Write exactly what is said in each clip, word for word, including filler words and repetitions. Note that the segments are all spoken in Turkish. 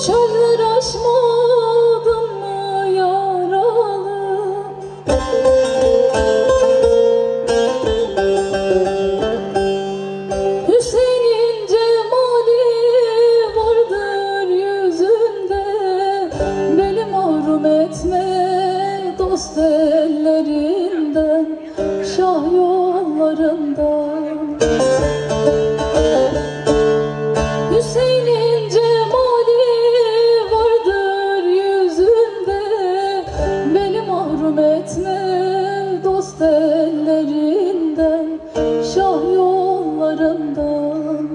Çöller aşmadın mı yaralı? Hüseyin'in cemali vardır yüzünde. Beni mahrum etme dost ellerinden, şah yollarından. Hüseyin'in cemali vardır yüzünde. Beni mahrum etme dost ellerinden, şah yollarından.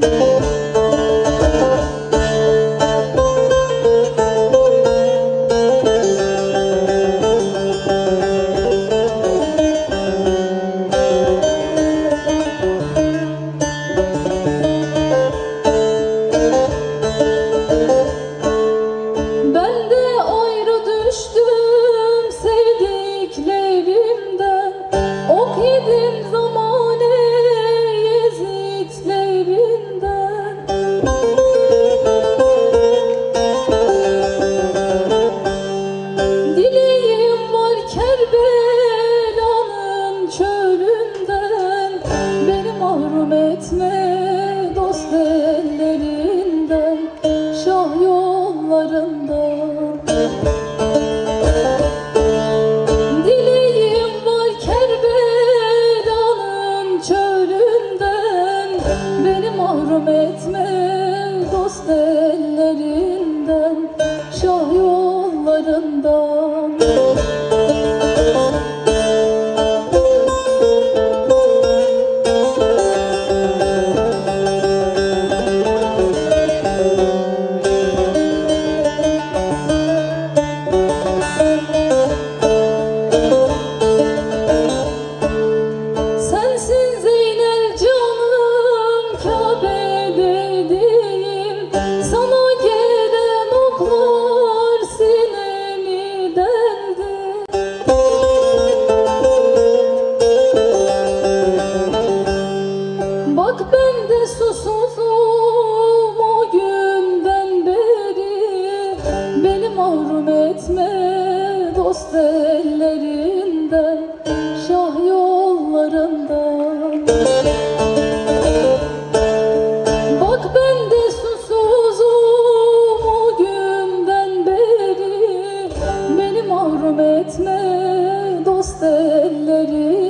Mahrum etme dost ellerinden, şah yollarından. Dileğim var Kerbela'nın çölünden. Beni mahrum etme dost ellerinden, şah yollarından. Bak ben de susuzum o günden beri. Beni mahrum etme dost ellerinden, şah yollarından. Bak ben de susuzum o günden beri. Beni mahrum etme dost ellerinden,